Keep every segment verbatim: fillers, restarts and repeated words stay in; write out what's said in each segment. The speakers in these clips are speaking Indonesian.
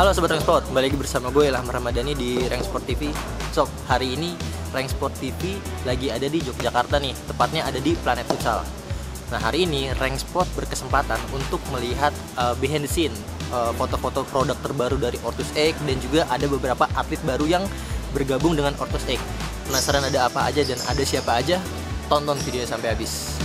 Halo Sobat Rank Sport, kembali lagi bersama gue Ilham Ramadhani di Rank Sport T V. Sob, hari ini Rank Sport T V lagi ada di Yogyakarta nih, tepatnya ada di Planet Futsal. Nah, hari ini Rank Sport berkesempatan untuk melihat uh, behind the scene, uh, foto-foto produk terbaru dari Ortus X, dan juga ada beberapa atlet baru yang bergabung dengan Ortus X. Penasaran ada apa aja dan ada siapa aja? Tonton videonya sampai habis.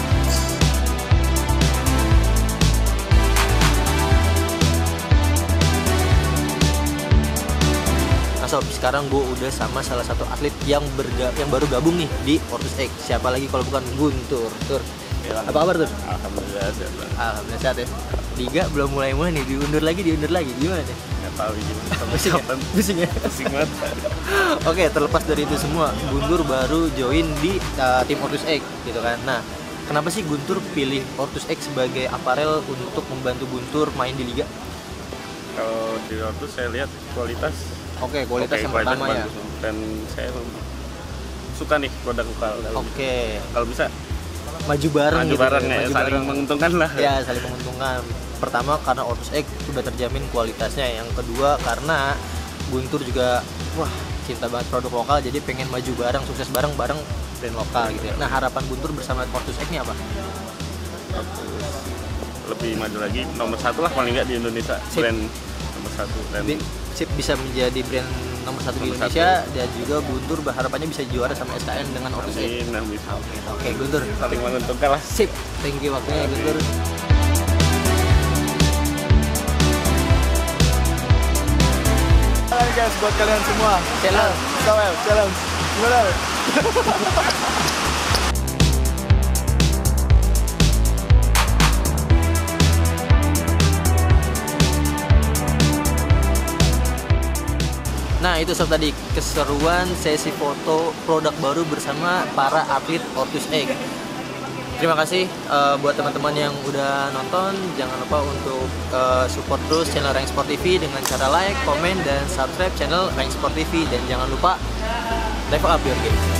Nah sob, sekarang gue udah sama salah satu atlet yang berga yang baru gabung nih di Ortus X. Siapa lagi kalau bukan Guntur. Tur, apa kabar Tur? Alhamdulillah sehat. Alhamdulillah sehat ya. Liga belum mulai-mulai nih, diundur lagi, diundur lagi. Gimana nih? Nggak tahu gimana. Pusing ya? Pusing ya? Pusing banget. Oke, terlepas dari itu semua, Guntur baru join di uh, tim Ortus X gitu kan. Nah, kenapa sih Guntur pilih Ortus X sebagai aparel untuk membantu Guntur main di Liga? Kalau di Ortus saya lihat kualitas Oke, kualitas Oke, yang kualitas pertama ya. bagus. Dan saya suka nih produk lokal. Oke, Kalau bisa maju bareng maju gitu bareng ya, ya, maju saling bareng. menguntungkan lah. Ya, saling menguntungkan. Pertama karena Ortus X sudah terjamin kualitasnya. Yang kedua karena Guntur juga wah cinta banget produk lokal, jadi pengen maju bareng, sukses bareng bareng brand lokal gitu ya. Nah, harapan Guntur bersama Ortus X ini apa? Lebih maju lagi, nomor satu lah paling nggak di Indonesia. Sip. Brand nomor satu dan Bi- Sip, bisa menjadi brand nomor satu di Nomor Indonesia, dan juga Guntur berharapannya bisa juara sama S K N dengan Ortus X. Amin, amin. Oke, oke Guntur. Saling menguntungkan lah. Sip, thank you waktunya Guntur. Hai guys, buat kalian semua. Challenge. Sawel, challenge. Gimana? Nah, itu sob tadi keseruan sesi foto produk baru bersama para atlet Ortus X. Terima kasih uh, buat teman-teman yang udah nonton. Jangan lupa untuk uh, support terus channel Rank Sport T V dengan cara like, komen, dan subscribe channel Rank Sport T V. Dan jangan lupa level up your game.